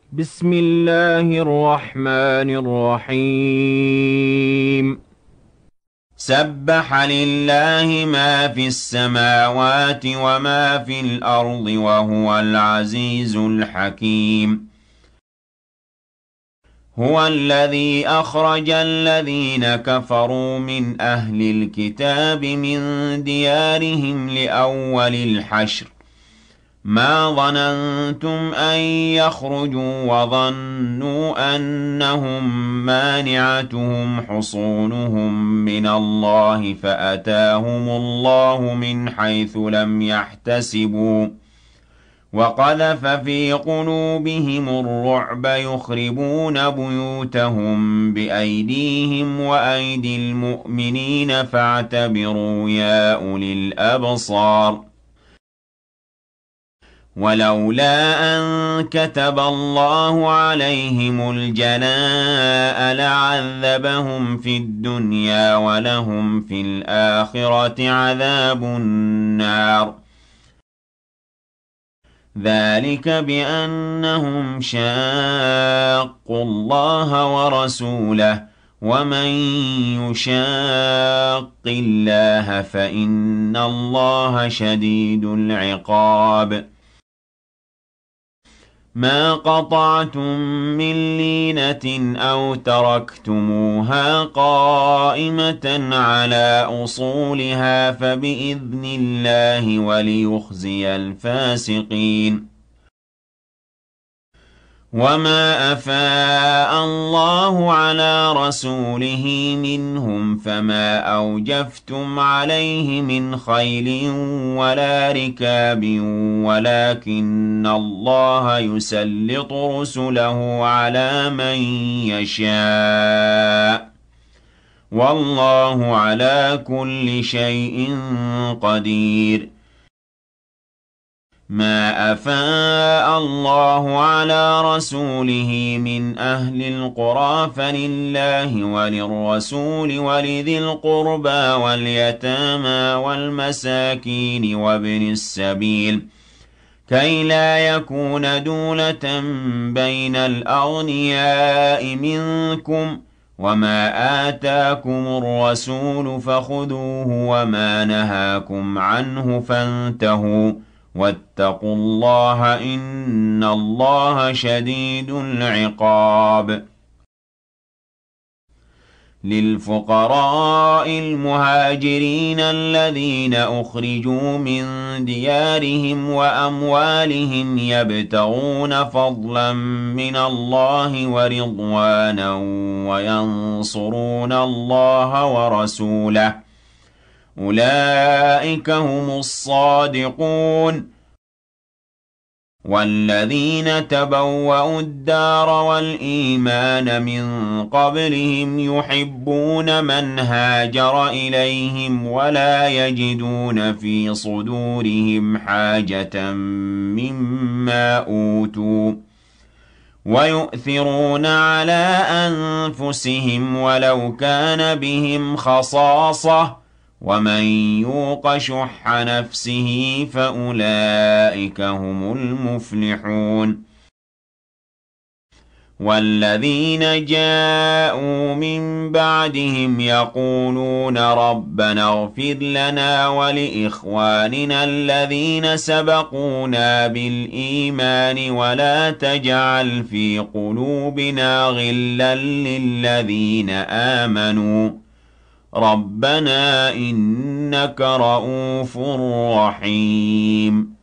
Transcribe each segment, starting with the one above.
بسم الله الرحمن الرحيم. سبح لله ما في السماوات وما في الأرض وهو العزيز الحكيم. هو الذي أخرج الذين كفروا من أهل الكتاب من ديارهم لأول الحشر ما ظننتم أن يخرجوا وظنوا أنهم مانعتهم حصونهم من الله فأتاهم الله من حيث لم يحتسبوا وقذف في قلوبهم الرعب يخربون بيوتهم بأيديهم وأيدي المؤمنين فاعتبروا يا أولي الأبصار. ولولا أن كتب الله عليهم الجلاء لعذبهم في الدنيا ولهم في الآخرة عذاب النار. ذلك بأنهم شاقوا الله ورسوله ومن يشاق الله فإن الله شديد العقاب. ما قطعتم من لينة أو تركتموها قائمة على أصولها فبإذن الله وليخزي الفاسقين. وما أفاء الله على رسوله منهم فما أوجفتم عليه من خيل ولا ركاب ولكن الله يسلط رسله على من يشاء والله على كل شيء قدير. ما أفاء الله على رسوله من أهل القرى فلله وللرسول ولذي القربى واليتامى والمساكين وابن السبيل كي لا يكون دولة بين الأغنياء منكم وما آتاكم الرسول فخذوه وما نهاكم عنه فانتهوا واتقوا الله إن الله شديد العقاب. للفقراء المهاجرين الذين أخرجوا من ديارهم وأموالهم يبتغون فضلا من الله ورضوانا وينصرون الله ورسوله أولئك هم الصادقون. والذين تبوأوا الدار والإيمان من قبلهم يحبون من هاجر إليهم ولا يجدون في صدورهم حاجة مما أوتوا ويؤثرون على أنفسهم ولو كان بهم خصاصة ومن يوق شح نفسه فأولئك هم المفلحون. والذين جاءوا من بعدهم يقولون ربنا اغفر لنا ولإخواننا الذين سبقونا بالإيمان ولا تجعل في قلوبنا غلا للذين آمنوا ربنا إنك رؤوف رحيم.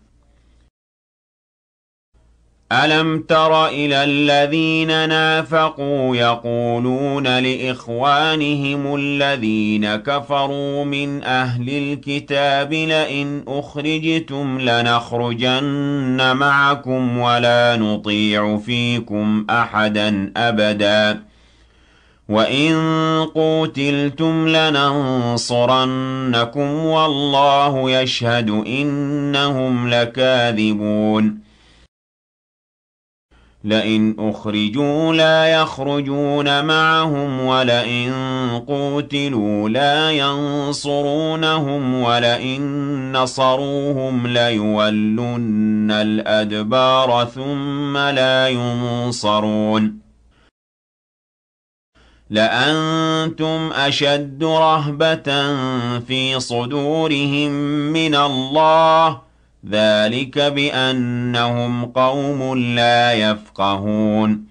ألم تر إلى الذين نافقوا يقولون لإخوانهم الذين كفروا من أهل الكتاب لئن أخرجتم لنخرجن معكم ولا نطيع فيكم أحدا أبدا وإن قوتلتم لننصرنكم والله يشهد إنهم لكاذبون. لئن أخرجوا لا يخرجون معهم ولئن قوتلوا لا ينصرونهم ولئن نصروهم ليولن الأدبار ثم لا ينصرون لأنتم أشد رهبة في صدورهم من الله ذلك بأنهم قوم لا يفقهون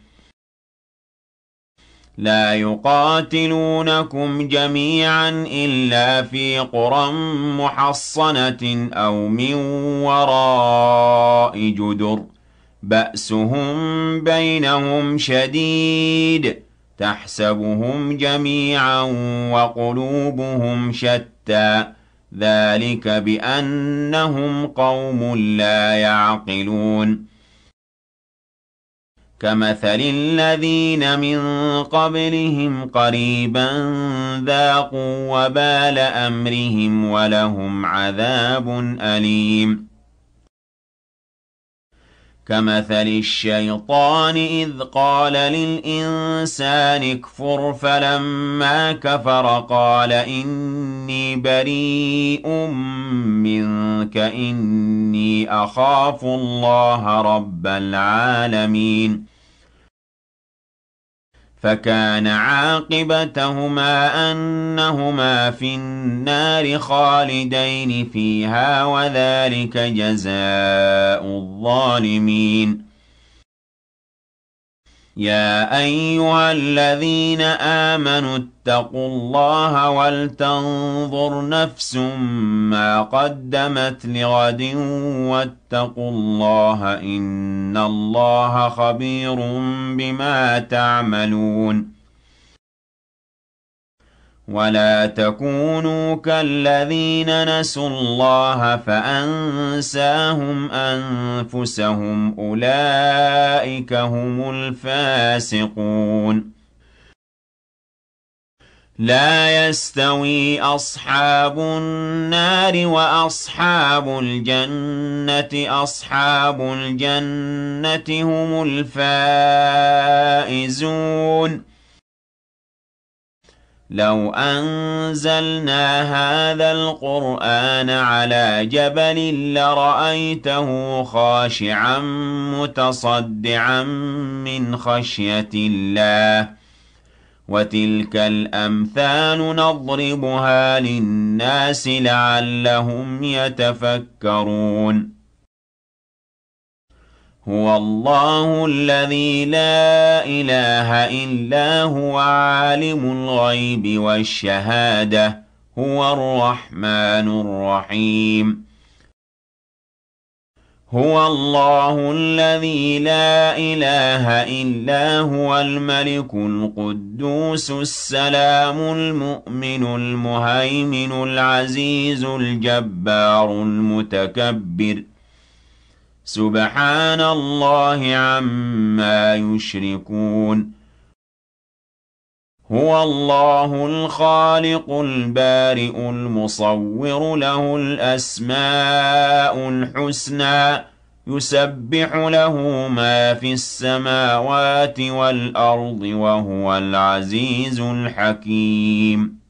لا يقاتلونكم جميعا إلا في قرى محصنة أو من وراء جدر بأسهم بينهم شديد تحسبهم جميعا وقلوبهم شتى ذلك بأنهم قوم لا يعقلون كمثل الذين من قبلهم قريبا ذاقوا وبال أمرهم ولهم عذاب أليم كمثل الشيطان إذ قال للإنسان اكفر فلما كفر قال إني بريء منك إني أخاف الله رب العالمين فكان عاقبتهما أنهما في النار خالدين فيها وذلك جزاء الظالمين يا أيها الذين آمنوا اتقوا الله ولتنظر نفس ما قدمت لغد واتقوا الله إن الله خبير بما تعملون ولا تكونوا كالذين نسوا الله فأنساهم أنفسهم أولئك هم الفاسقون لا يستوي أصحاب النار وأصحاب الجنة أصحاب الجنة هم الفائزون لو أنزلنا هذا القرآن على جبل لرأيته خاشعا متصدعا من خشية الله وتلك الأمثال نضربها للناس لعلهم يتفكرون هو الله الذي لا إله إلا هو عالم الغيب والشهادة هو الرحمن الرحيم هو الله الذي لا إله إلا هو الملك القدوس السلام المؤمن المهيمن العزيز الجبار المتكبر سبحان الله عما يشركون هو الله الخالق البارئ المصور له الأسماء الحسنى يسبح له ما في السماوات والأرض وهو العزيز الحكيم